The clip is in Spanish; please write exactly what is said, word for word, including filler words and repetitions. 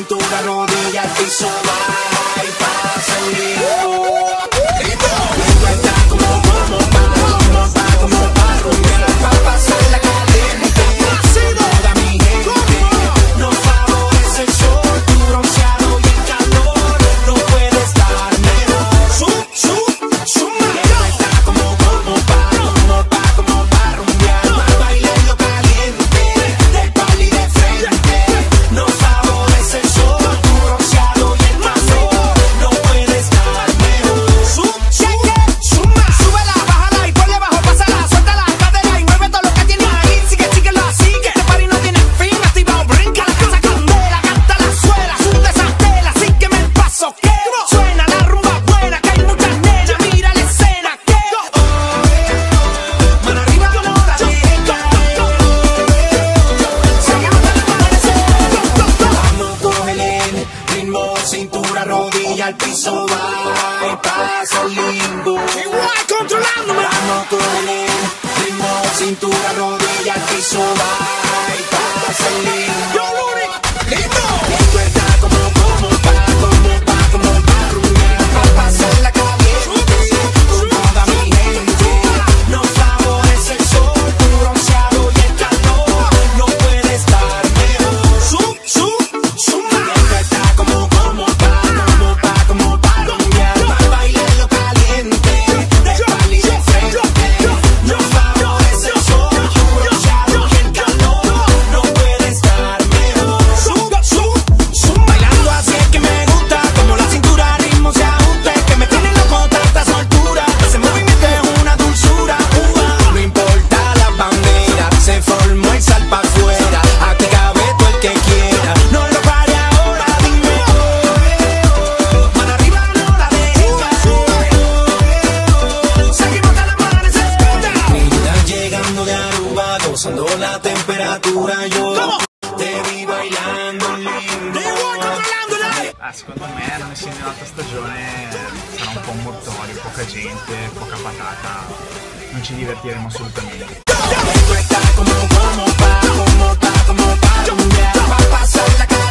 cintura, rodilla, al piso, va y pasa el ritmo. Esto está como, como pa, como pa, como pa rumbear, pa pasarla caliente. Toda mi gente nos favorece el sol, tu bronceado y el calor no puede estar mejor. Sub, sub, suma. Esto está como, como pa, como pa, como pa rumbear, pa bailarlo caliente, del pali de frente. Nos favorece el sol, tu bronceado y el calor no puede estar mejor. Sub, sub, suma. Súbela, bájala y ponle bajo, pásala, suelta la cadera y mueve todo lo que tienes ahí. Sigue, síguelo así, que este party no tiene fin. Activa o brinca, la casa candela, canta la suela, sube esa tela, sígueme el paso que suena la rumba buena, que hay muchas nenas, mira la escena que mano arriba no la deja. Seguimos hasta el amanecer. Vamos, cógele ritmo, cintura, rodilla, al piso, va y pasa el limbo. Igual controlándome. Vamos, cógele ritmo, cintura, rodilla, al piso, va y pasa el limbo. ¡Lindo! Esto está como, como pa, como pa, como pa rumbear, pa pasarla caliente. Con toda mi gente nos favorece el sol, tu bronceado y el calor no puede estar mejor. Sub, sub, suma. Esto está como, como pa, como pa, como pa rumbear, pa bailarlo caliente, del pali de frente. Nos favorece el sol, tu bronceado y el calor no puede estar mejor. Sub, sub, suma. Bailando así es que me gusta, como la cintura al ritmo se ajusta, es que me tiene loco tanta soltura. Ese movimiento es una dulzura. Uva. No importa la bandera, se formó el sal pa' afuera. Aquí cabe todo el que quiera. No lo pare ahora, dime oh, oh. Mano arriba no la deja. Seguimos hasta el amanecer. Niña llegando de Aruba, gozando la temperatura. Yo te vi bailando lindo. Ah, secondo me non essendo un'altra stagione sarà un po' un mortorio, poca gente, poca patata, non ci divertiremo assolutamente. Esto está como, como pa, como pa, como pa rumbear, pa pasarla caliente.